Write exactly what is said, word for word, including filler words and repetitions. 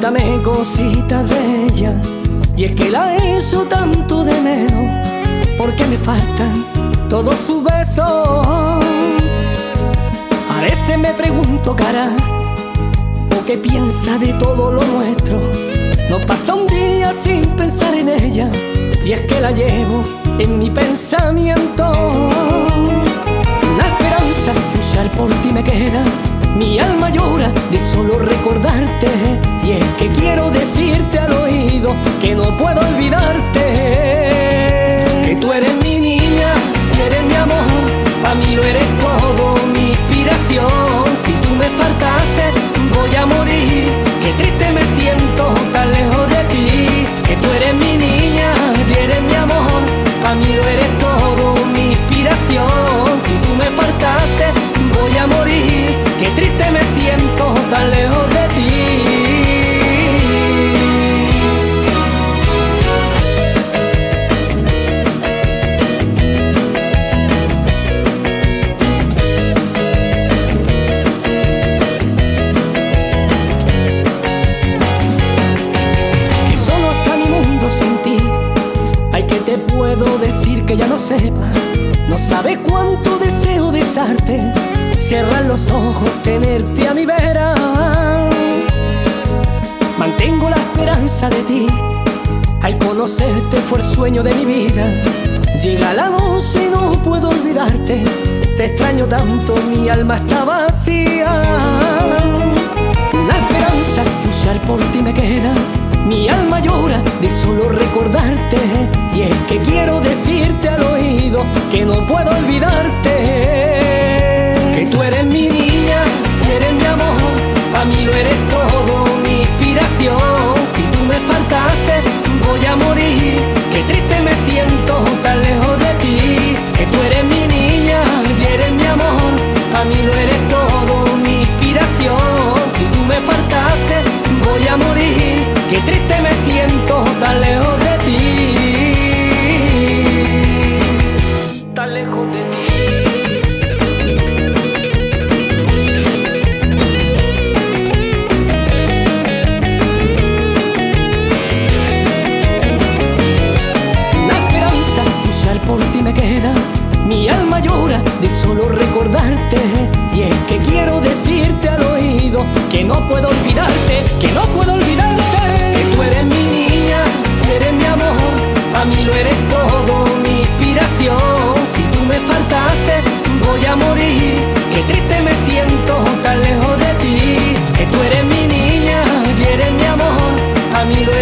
Cuéntame cositas de ella, y es que la hizo tanto de menos, porque me faltan todos sus besos. A veces me pregunto, cara, ¿o qué piensa de todo lo nuestro? No pasa un día sin pensar en ella, y es que la llevo en mi pensamiento. La esperanza de luchar por ti me queda, mi alma llora de solo recordarte, y es que quiero decirte al oído que no puedo olvidarte. Que tú eres mi niña y eres mi amor, pa' mí lo eres todo, mi inspiración. Si tú me faltases voy a morir, qué triste me siento tan lejos de ti. Que tú eres mi niña y eres mi amor, pa' mí lo eres todo, mi inspiración. Si tú me faltases voy a morir, qué triste me siento tan lejos de ti. Que solo está mi mundo sin ti. Ay, que te puedo decir que ya no sepa, no sabes cuánto deseo besarte, cerrar los ojos, tenerte a mi vera. Mantengo la esperanza de ti, al conocerte fue el sueño de mi vida. Llega la noche y no puedo olvidarte, te extraño tanto, mi alma está vacía. La esperanza de luchar por ti me queda, mi alma llora de solo recordarte, y es que quiero decirte al oído que no puedo olvidarte. Que tú eres mi niña y eres mi amor, pa' mí lo eres todo, mi inspiración. Si tú me faltases voy a morir, qué triste me siento tan lejos de ti. Que tú eres mi niña y eres mi amor, pa' mí lo eres todo, mi inspiración. Si tú me faltases voy a morir, qué triste me siento tan lejos de ti, tan lejos de ti. Por ti me queda, mi alma llora de solo recordarte, y es que quiero decirte al oído que no puedo olvidarte, que no puedo olvidarte. Que tú eres mi niña y eres mi amor, pa' mí lo eres todo, mi inspiración. Si tú me faltases voy a morir, qué triste me siento tan lejos de ti. Que tú eres mi niña y eres mi amor, pa' mí lo